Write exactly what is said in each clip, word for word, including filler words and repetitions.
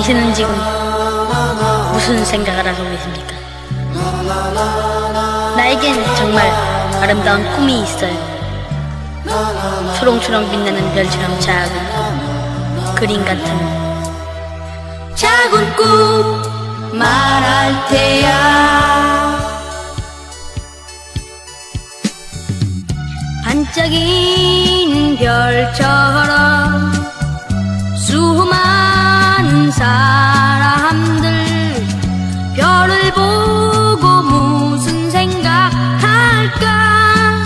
당신은 지금 무슨 생각을 하고 계십니까? 나에겐 정말 아름다운 꿈이 있어요. 초롱초롱 빛나는 별처럼 작은 그림 같은 작은 꿈 말할 테야. 반짝이는 별처럼 수많은 사람들 별을 보고 무슨 생각할까.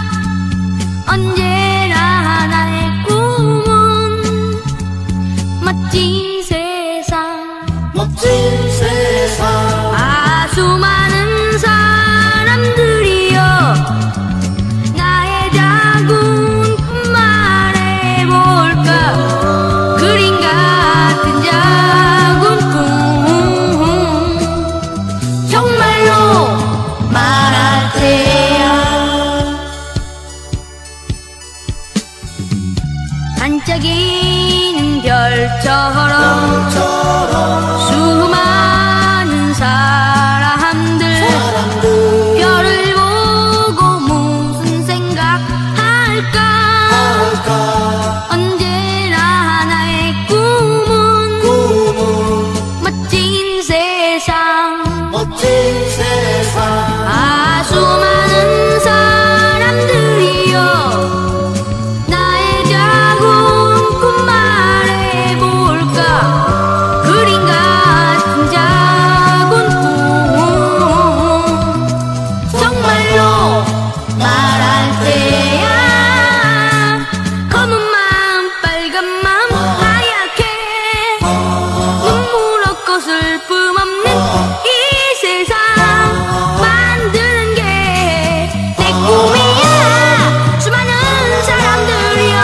언제나 나의 꿈은 멋진 세상, 멋진 세상. 아 수많은 사람들이여 나의 작은 꿈 말해볼까. 그림 같은 작은 꿈 정말로 말할 테야. 반짝이는 별처럼 수많은 사람들 별을 보고 무슨 생각할까. 언제나 나의 꿈은 멋진 세상, 멋진 세상. 아 수많은 사람들이여 나의 작은 꿈 말해볼까. 그림 같은 작은 꿈 정말로 말할 테야. 검은 마음 빨간 마음 하얗게 눈물 없고 슬픔 없는 이 세상 만드는 게 내 꿈이야. 수많은 사람들이여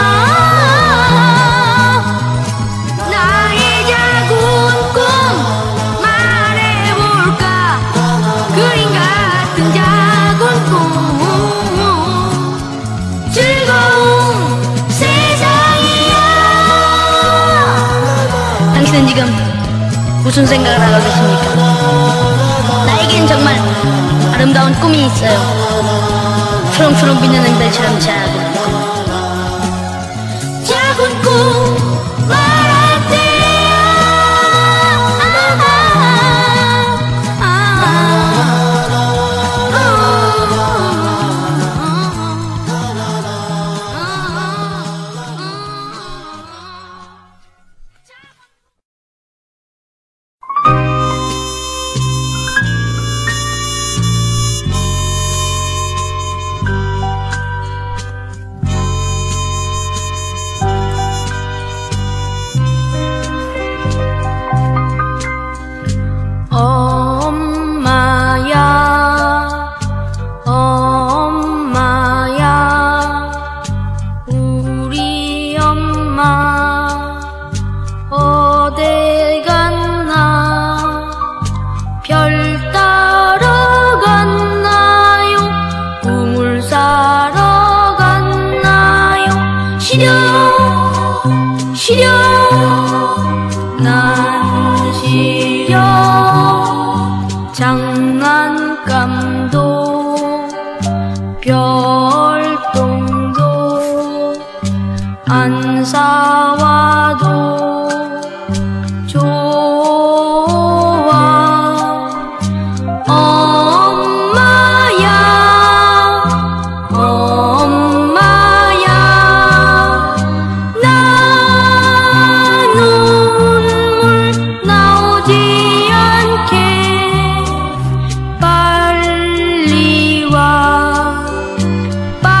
나의 작은 꿈 말해볼까. 그림 같은 작은 꿈 즐거운 세상이야. 당신은 지금 무슨 생각을 하고 계십니까? 나에겐 정말 아름다운 꿈이 있어요. 초롱초롱 빛나는 별처럼 작은 작은 꿈 말할 때야. 아, 아, 엄마야 엄마야 우리 엄마 어딜 갔나. 별 따러 갔나요? 꿈을 사러 갔나요? 시려 시려 난 시려. 장난감도 별똥도 안 사와도 좋아. 엄마야 엄마야 나 눈물 나오지 않게 빨리 와.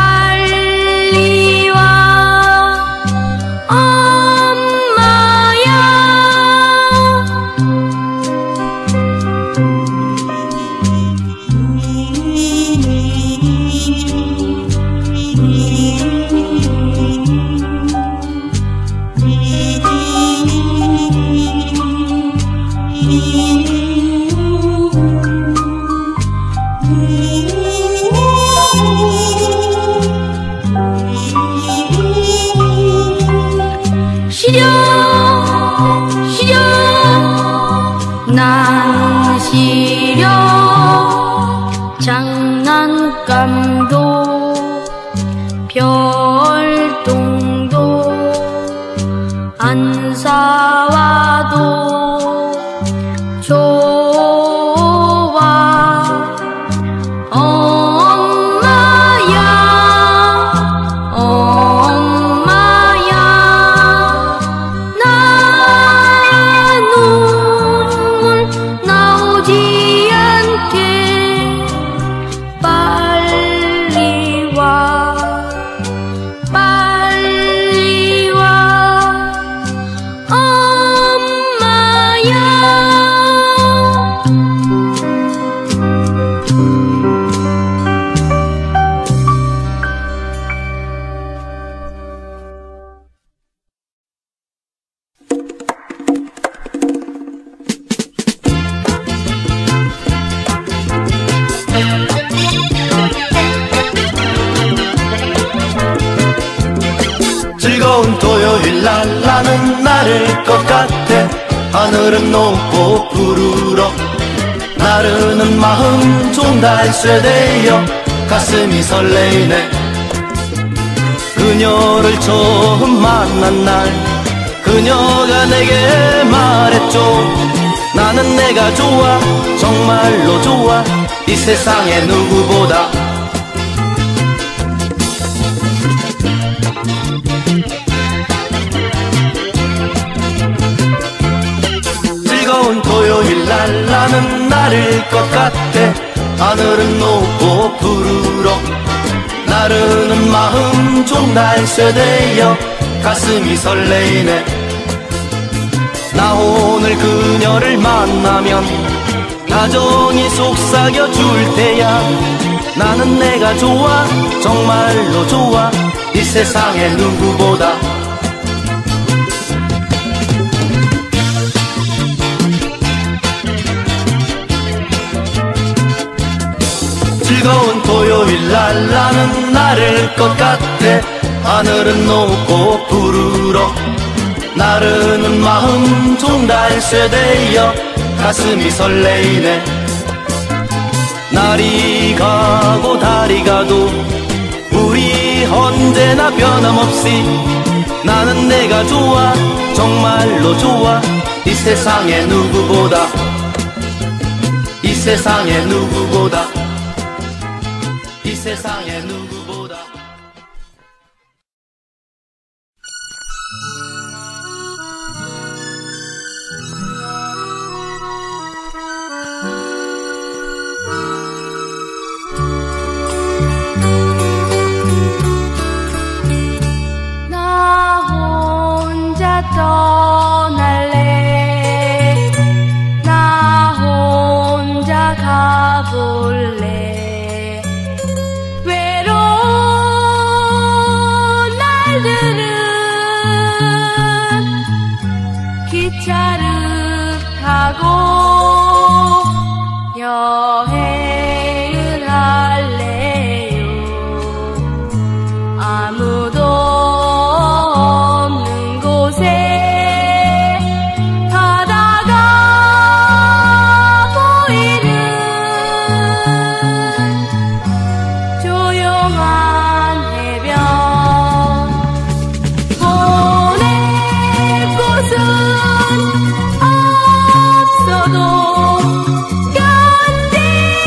즐거운 토요일 날 나는 나를 것 같아. 하늘은 높고 푸르러 나르는 마음 종달새 되어 가슴이 설레이네. 그녀를 처음 만난 날 그녀가 내게 말했죠. 나는 내가 좋아 정말로 좋아 이 세상에 누구보다. 즐거운 토요일 날 나는 나를 것 같아. 하늘은 높고 푸르러 나르는 마음 종달새 되어 가슴이 설레이네. 나 오늘 그녀를 만나면 다정히 속삭여 줄 테야. 나는 내가 좋아 정말로 좋아 이 세상에 누구보다. 즐거운 토요일 날 나는 나를 것 같아. 하늘은 높고 푸르러 나르는 마음 종달새 되어 가슴이 설레이네. 날이 가고 달이 가도 우리 언제나 변함없이 나는 내가 좋아 정말로 좋아 이 세상에 누구보다. 이 세상에 누구보다. 이 세상에 누구보다. 나 혼자 떠날래. 나 혼자 가볼래. 외로운 날들은 기차를 타고 여행을 할래요. 아무도 없는 곳에 바다가 보이는 조용한 해변. 보낼 곳은 없어도 견디는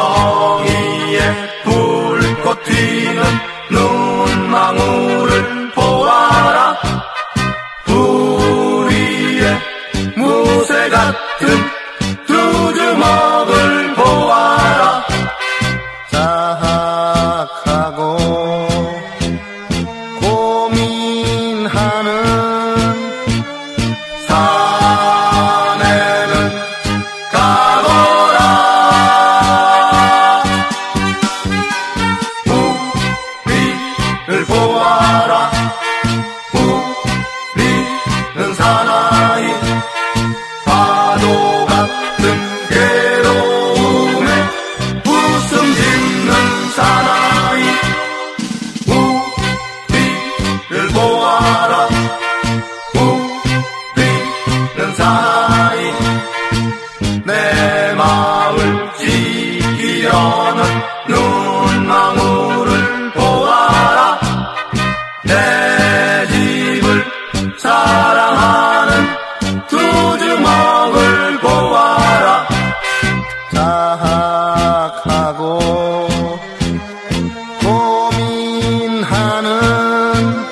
정의의 불꽃 튀는 눈망울을 보아라. 우리의 무쇠 같은 두 주먹을 보아라. 자학하고 고민하는 산에는 가거라. 우리를 보아라. 우리는 사나이 파도 같은 괴로움에 웃음 짓는 사나이. 우리를 보아라. 우리는 사나이. 내 마을 지키려는 눈망울을 보아라. 내 집을 사랑하는 두 주먹을 보아라. 자학하고 고민하는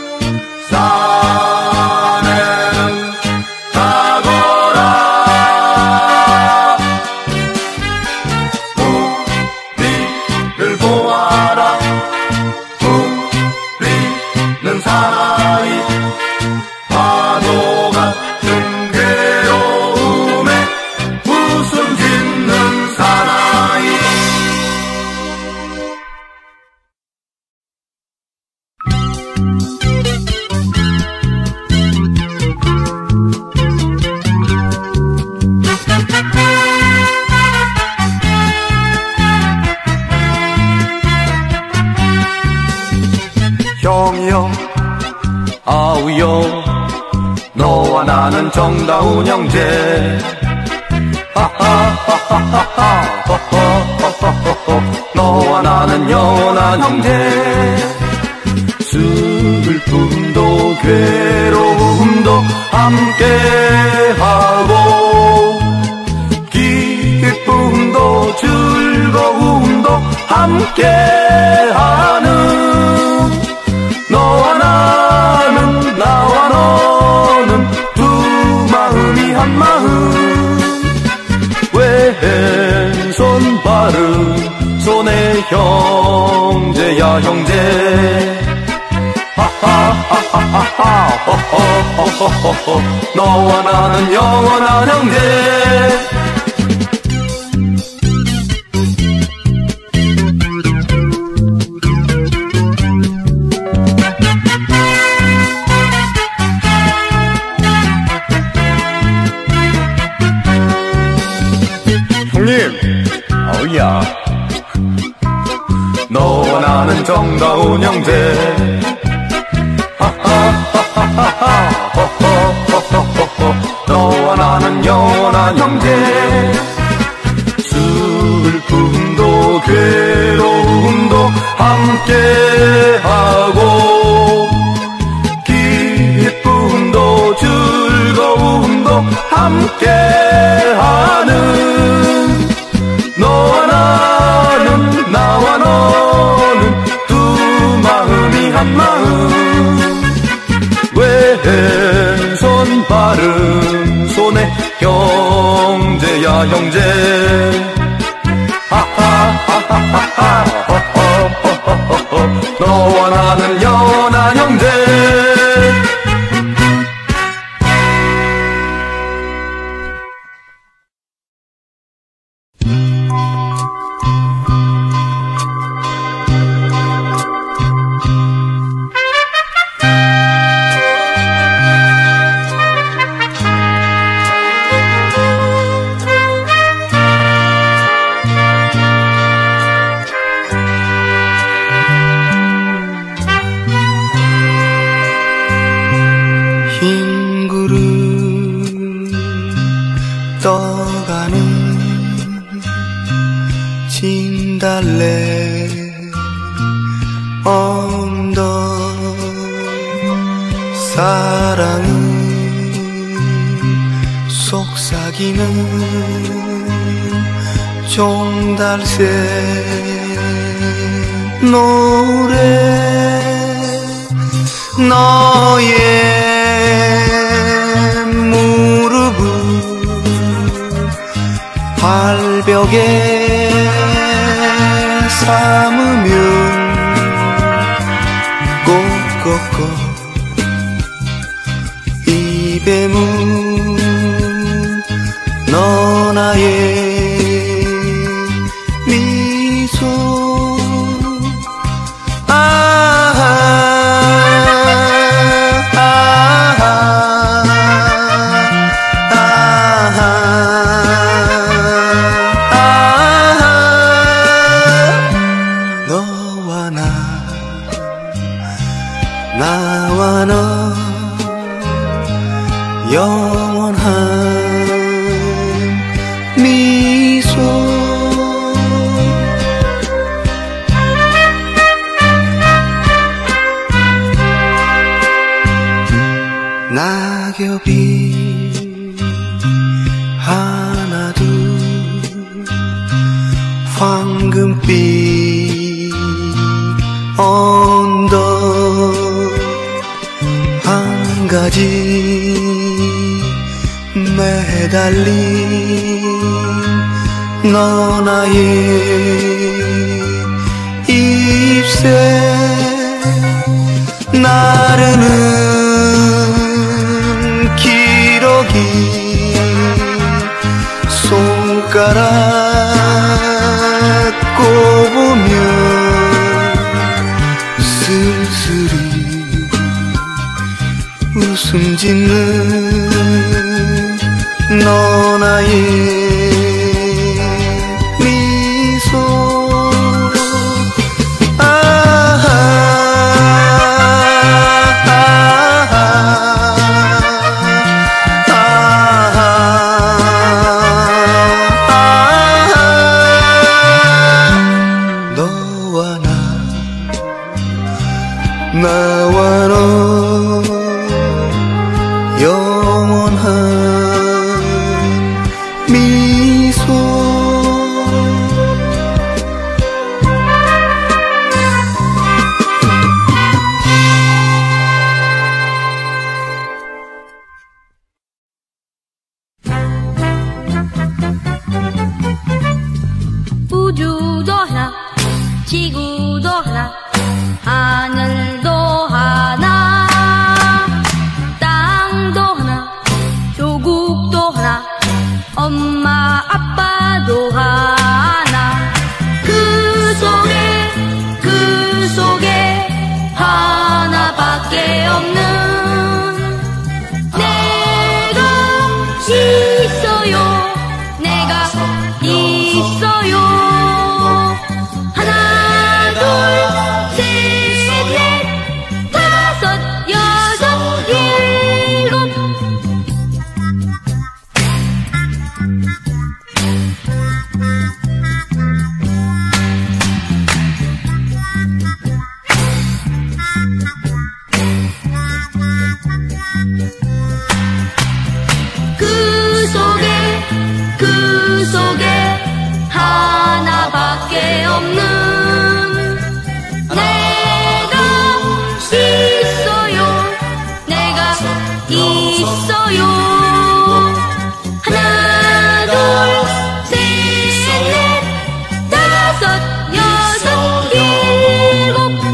산에는 가거라. 우리를 보아라. 우리는 사나이 파도 같은 괴로움에 웃음 짓는 사나이. 형이여 아우여 너와 나는 정다운 형제. 하하하하하하 허허허허허 너와 나는 영원한 형제. 슬픔도 괴로움도 함께하고 기쁨도 즐거움도 함께하는 너와 나는 나와 너는 두 마음이 한 마음. 왼손 바른손의 형제야 형제. 하하하하하 허허허허허 너와 나는 영원한 형제. 형님, 어우야 너와 나는 정다운 형제. 하하하하하 허허허허허 너와 나는 영원한 형제. 슬픔도 괴로움도 함께하고 기쁨도 즐거움도 함께하는 너와 나는 나와 너는 두 마음이 한 마음. 왼손 바른손의 형제야 형제. 하하하하하 허허허허허 너와 나는 영원한 형제. 흰 구름 떠가는 진달래 언덕. 사랑은 속삭이는 종달새 노래 너의 무릎을 발벽에 삼으면 꼭꼭꼭 입에 문 너 나의 미소 아하 아하 아하 아하 너와 나 나와 너 영원한 미소 낙엽이 하나 둘 황금빛 언덕 한 가지 매달린 너 나의 입새 나르는 기러기 손가락 꼽으면 쓸쓸히 웃음 짓는 너 나의 미소 아하 아하 아하 아하 너와 나 나와 너 영원한 미소 우주도 하나 지구도 하나 하늘도 하나 땅도 하나 조국도 하나 엄마 아빠도 하나 그 속에 그 속에 하나밖에 없는 내가 있어요 내가 있어요 하나 둘 셋 넷 다섯 여섯 일곱 그 속에 그 속에 하나밖에 없는 내가 있어요 내가 있어요 하나 둘 셋 넷 다섯 여섯 일곱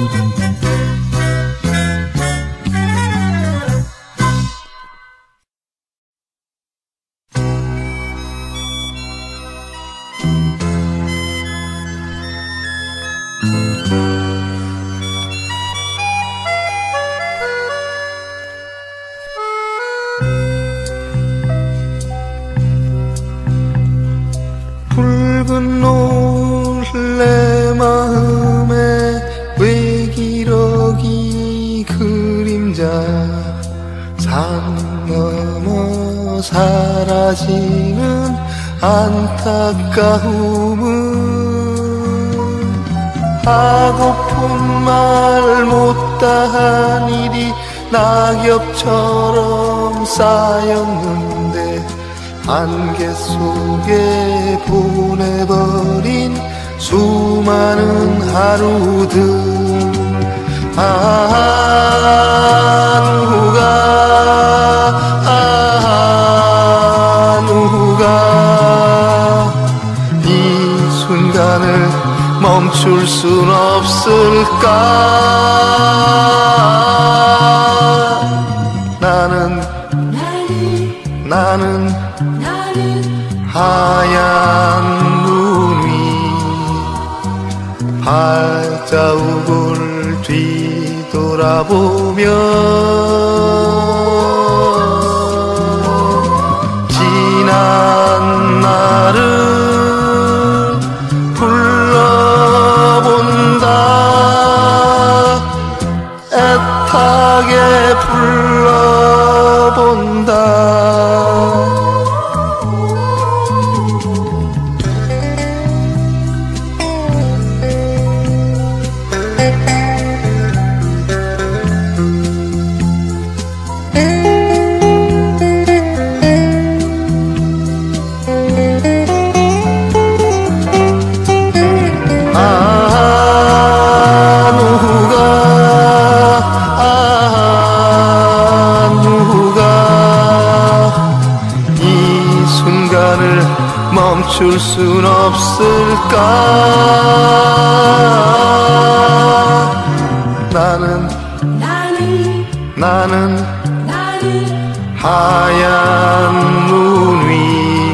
붉은 노을 내 마음에 왜 기러기 그림자 산 넘어 사라지는 안타까움은 하고픈 말 못다한 일이 낙엽처럼 쌓였는데 안개 속에 보내버린 수많은 하루들. 아 누가 아 누가 이 순간을 멈출 순 없을까. 나는 나는 하얀 눈 위 발자국을 뒤돌아보며 지난 날을 불러본다. 애타게 불러본다. 멈출 순 없을까. 나는 나는 나는, 나는 하얀 눈 위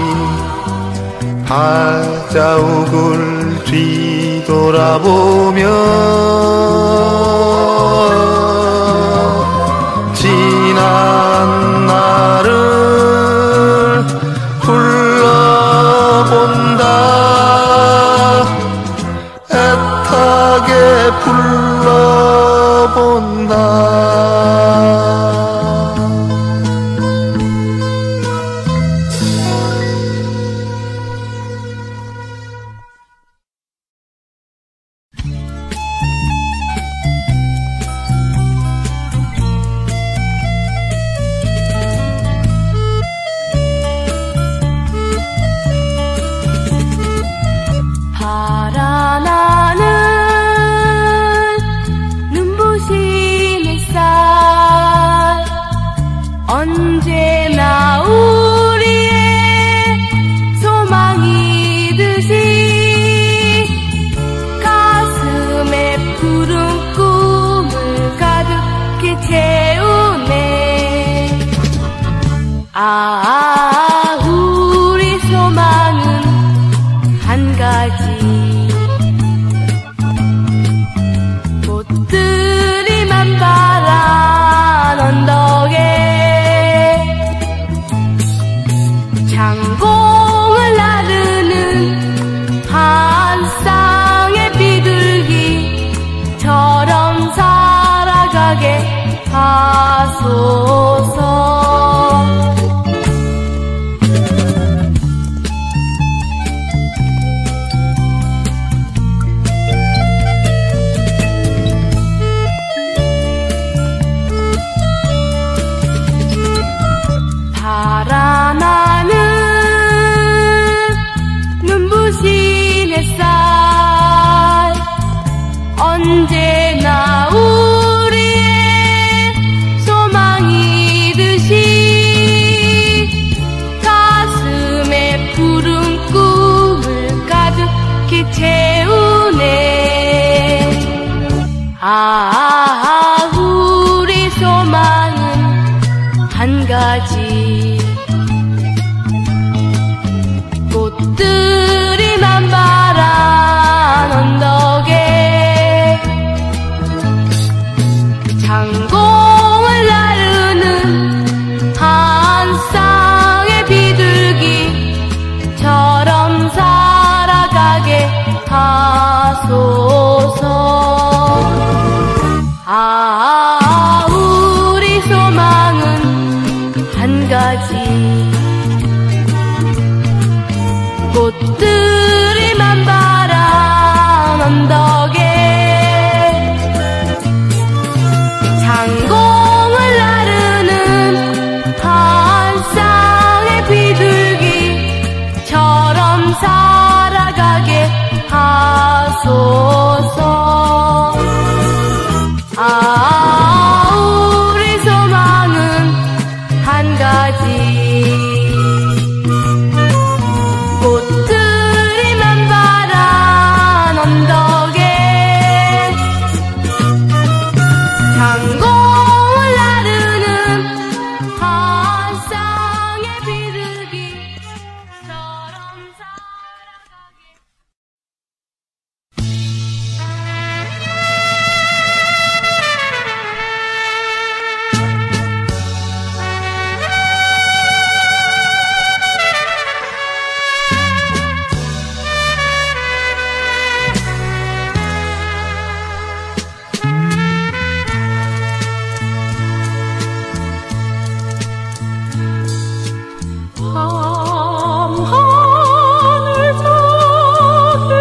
발자국을 뒤돌아보며 지난 날을 애타게 불러본다. 언제나 우리의 소망이듯이 가슴에 푸른 꿈을 가득히 채우네. 아, 우리 소망은 한 가지. 꽃들이 만발한 언덕에 창공을 나르는 한 쌍의 비둘기처럼 살아가게 하소서. 달아나는 눈부신 햇살 언제나 우리의 소망이듯이 가슴에 푸른 꿈을 가득히 채우네. 아, 우리 소망은 한 가지. 꽃들이 만발한 언덕에 창공을 나르는 한 쌍의 비둘기처럼 살아가게 하소서. 아, 우리 소망은 한 가지. 꽃들이 만발한 언덕에 창공을 나르는 한 쌍의 비둘기 주옵소서. 아, 우리 소망은 한 가지, 꽃들이 만발한 언덕에 상공을 나르는 한 쌍의 비둘기처럼 살아가게. 밤하늘 저기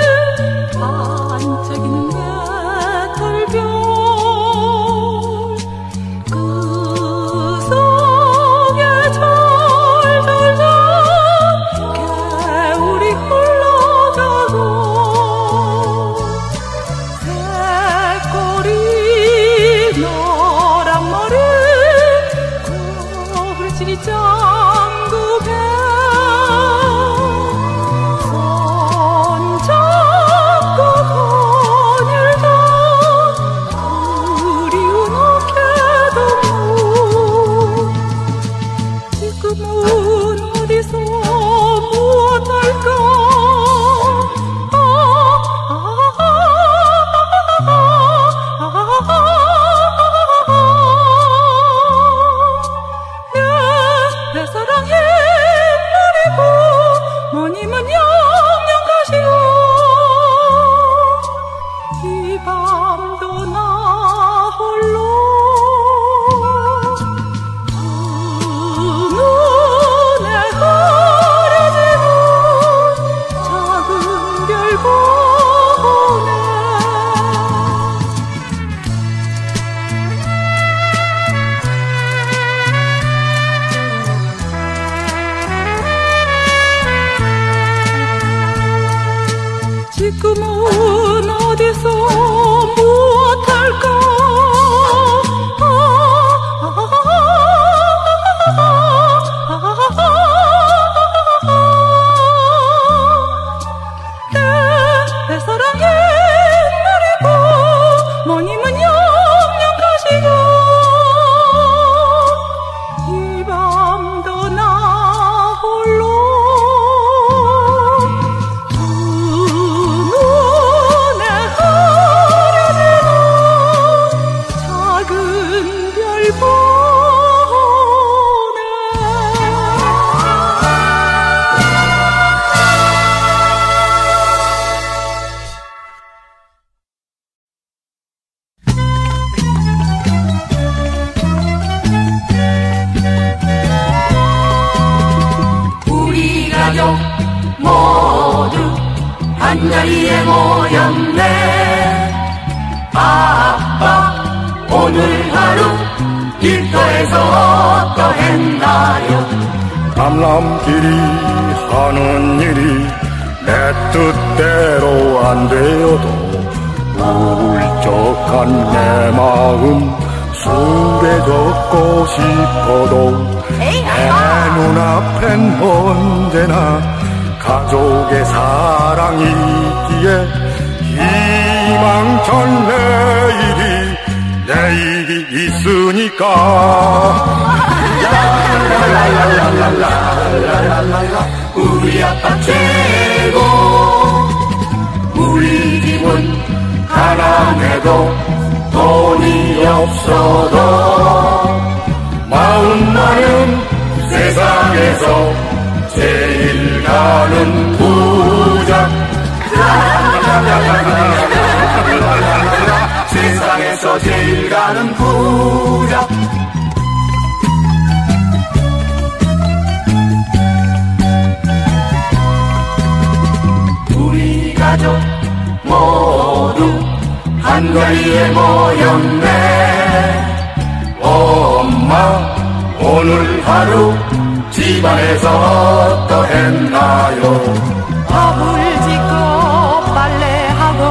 반짝이는 배달별, 그 속에 절절절 개울이 흘러가고 새꼬리 노란 머리 거울지기 짱구배 손잡고 거닐던 그리운 어깨동무, 지금은 어디서 무엇할까. 아, 아, 아, 아, 아, 내, 내 사랑이 노리고 머님은 영영 가시고 이 밤도 나 홀로 두 눈에 흐려지는 작은 별 보네. 지금은 어디서 무엇할까. 아, 아, 아, 아, 아, 내, 내 사랑이 노리고 머님은 영영 가시고 이 밤도 나 홀로 두 눈에 흐려지는 작은 별 보네. 우리 가족 모두 한자리에 모였네. 아빠 오늘 하루 일터에서 어떠했나요? 남남끼리 하는 일이 내 뜻대로 안 되어도 울적한 내 마음 술에 적고 싶어도 내 눈앞엔 언제나 가족의 사랑이 있기에 희망찬 내일이 내일이 있으니까. 랄랄랄랄랄랄랄랄랄라 우리 아빠 최고. 우리 집은 가난해도 돈이 없어도 마음 많은 세상에서 제일 가는 부자. 세상에서 제일 가는 부자. 우리 가족 모두 한자리에 모였네. 엄마 오늘 하루 집안에서 어떠했나요? 밥을 짓고 빨래하고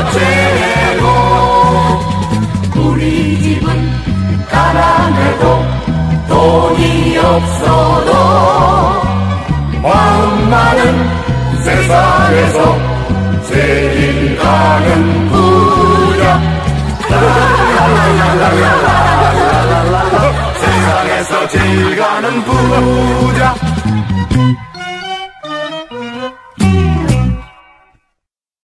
최고. 우리 집은 가난해도 돈이 없어도 마음 많은 세상에서 제일 가는 부자. 세상에서 제일 가는 부자.